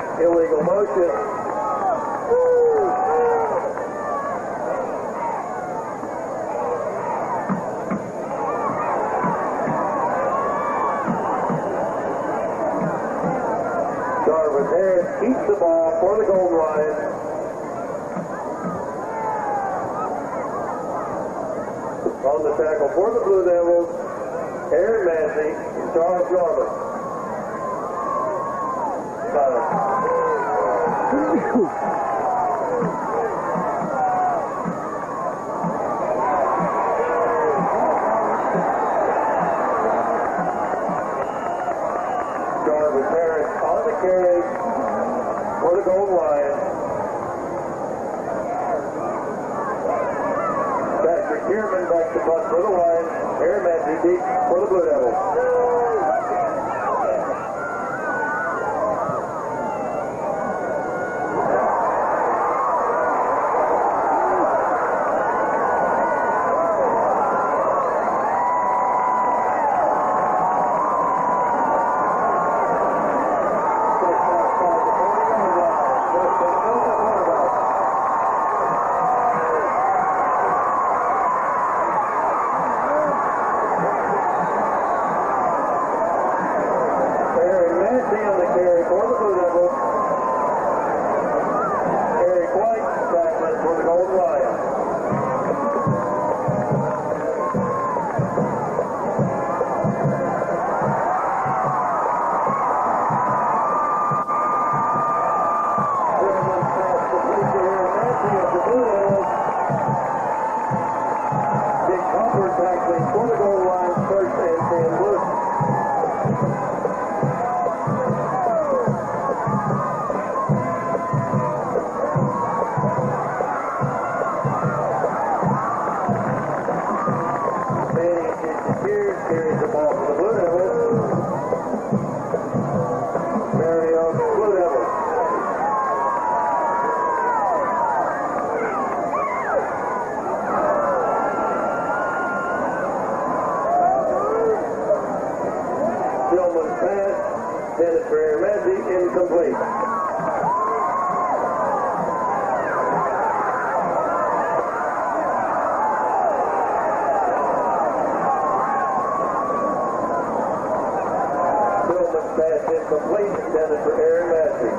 illegal motion. Jarvis Harris keeps the ball for the goal line. On the tackle for the Blue Devils, Aaron Massey and Charles Jarvis. Jarvis Harris on the carry for the goal line. Patrick Kierman back to punt for the line. Aaron Massey deep for the Blue Devils. Incomplete. Tillman's pass incomplete, intended for Aaron Massey.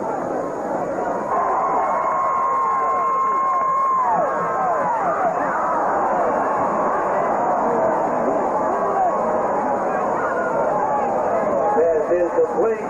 Pass incomplete.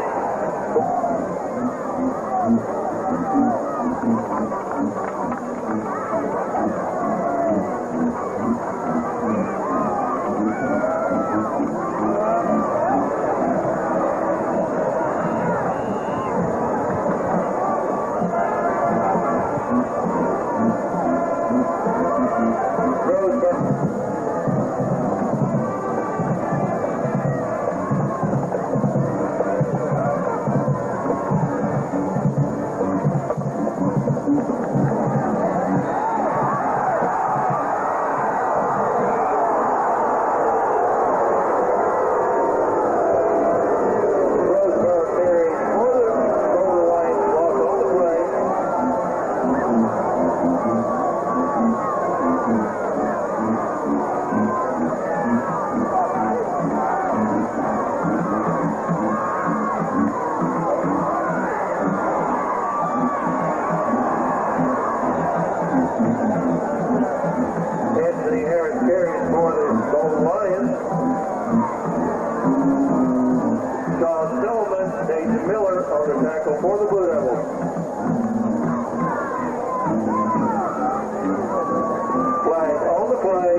For the Blue Devils. Flag on the play.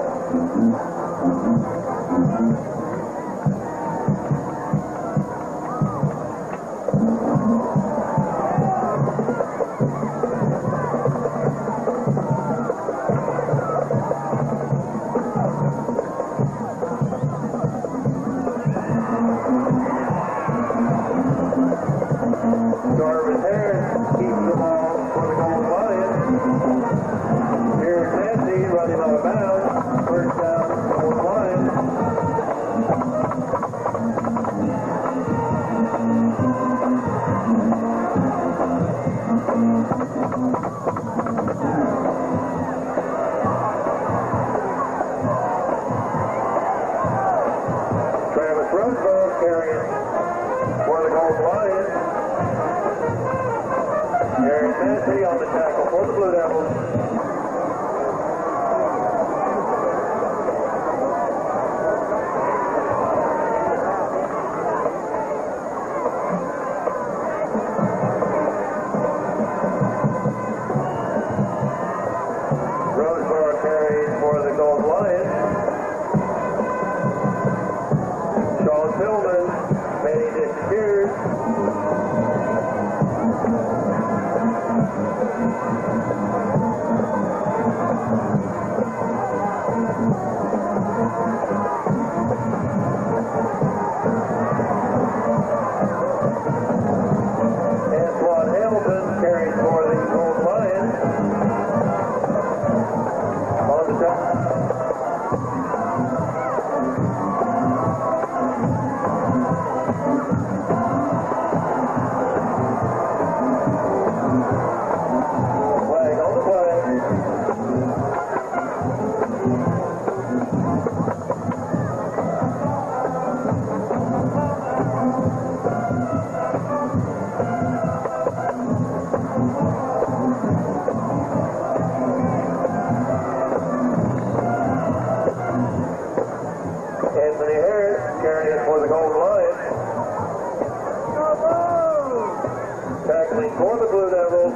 Jarvis Harris keeps the ball for the goal line. Aaron Massey running out of bounds. First down, goal line. Carrying for the Gold Lions. Aaron Massey on the tackle for the Blue Devils. Roseboro carrying for the Gold Lions. Tillman, Manny disappears. Antoine Hamilton carries for the Gold Lions. On the top. For the Gold Lions. Tackling for the Blue Devils.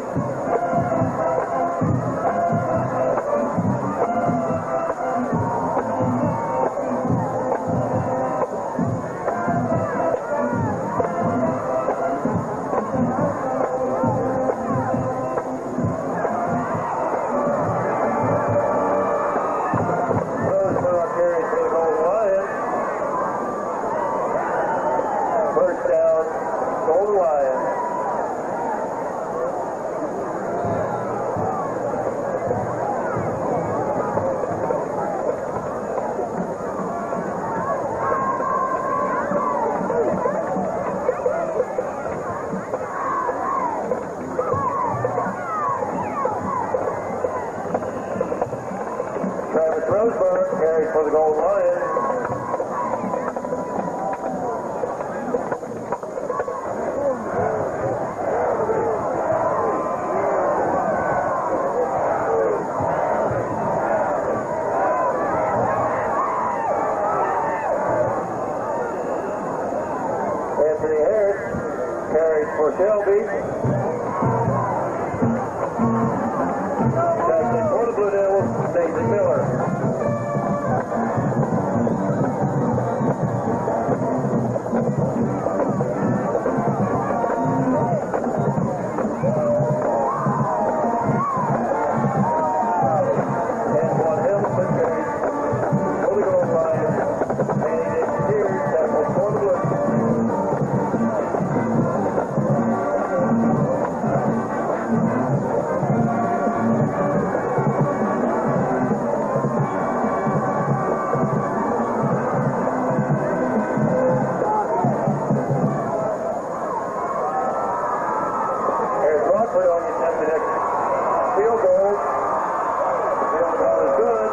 Roseboro carries for the Gold Lions. First down, Gold Lions. Travis Roseboro carries for the Gold Lions. For Shelby. Tackling for the Blue Devils, Nathan Miller. Antoine Hamilton carries for the Gold Lions. Manny disappears, tackles for the Blue Devils. Put on your attempted field goal. Field goal is good.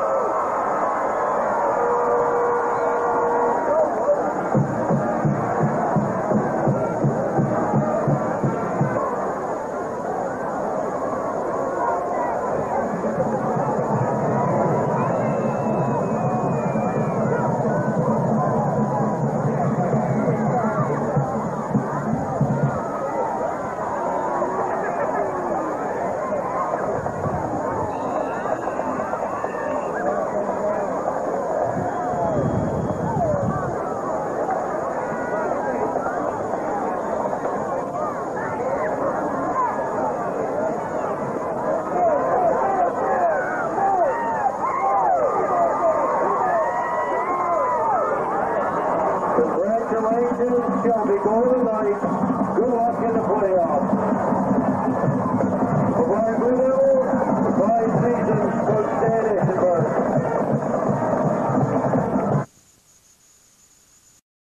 Congratulations, Shelby, going tonight. Good